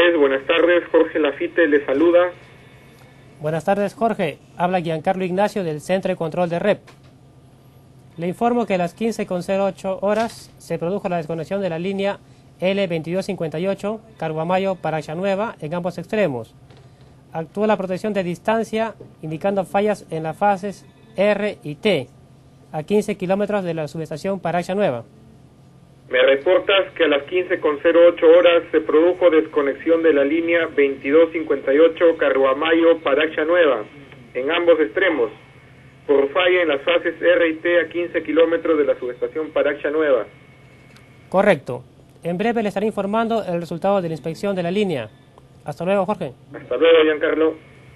Pues, buenas tardes, Jorge Lafite le saluda. Buenas tardes, Jorge. Habla Giancarlo Ignacio del Centro de Control de REP. Le informo que a las 15:08 horas se produjo la desconexión de la línea L2258 Carguamayo-Paracha Nueva en ambos extremos. Actúa la protección de distancia indicando fallas en las fases R y T a 15 kilómetros de la subestación Paracha Nueva. Me reportas que a las 15:08 horas se produjo desconexión de la línea 2258 Carguamayo-Paracha Nueva en ambos extremos por falla en las fases R y T a 15 kilómetros de la subestación Paracha Nueva. Correcto. En breve le estaré informando el resultado de la inspección de la línea. Hasta luego, Jorge. Hasta luego, Giancarlo.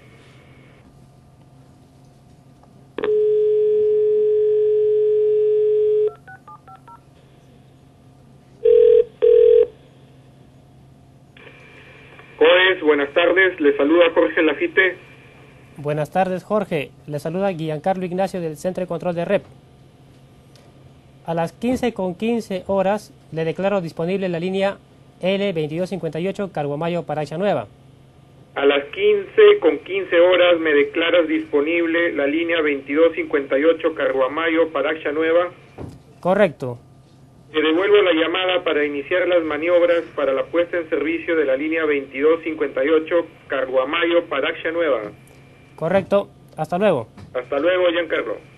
Pues, buenas tardes, le saluda Jorge Lafite. Buenas tardes, Jorge. Le saluda Giancarlo Ignacio del Centro de Control de REP. A las 15:15 horas le declaro disponible la línea L2258 Carguamayo-Paracha Nueva. A las 15:15 horas me declaras disponible la línea 2258 Carguamayo-Paracha Nueva. Correcto. Te devuelvo la llamada para iniciar las maniobras para la puesta en servicio de la línea 2258 Carguamayo-Paracha Nueva. Correcto. Hasta luego. Hasta luego, Giancarlo.